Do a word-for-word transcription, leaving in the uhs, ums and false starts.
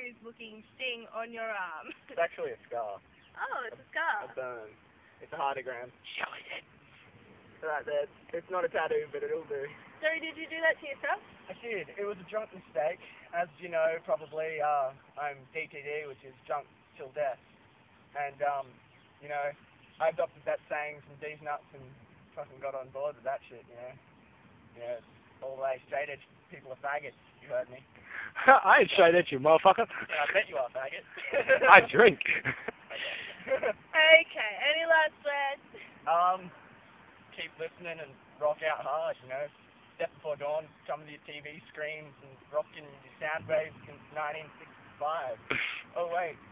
confused looking sting on your arm? It's actually a scar. Oh, it's a scar. A burn. It's a heartogram. Show it. Right there. It's not a tattoo, but it'll do. So did you do that to yourself? I did. It was a drunk mistake. As you know, probably, uh, I'm D T D, which is drunk till death. And, um, you know, I adopted that saying from D's Nuts and fucking got on board with that shit, you know. You know, all the way straight edge people are faggots, you heard me. I ain't straight at you, motherfucker. Yeah, I bet you are faggot. I drink. Okay, any last words? Um, keep listening and rock out hard, you know. Step Before Dawn, come to your T V screens and rocking your sound waves since nineteen sixty-five. Oh, wait.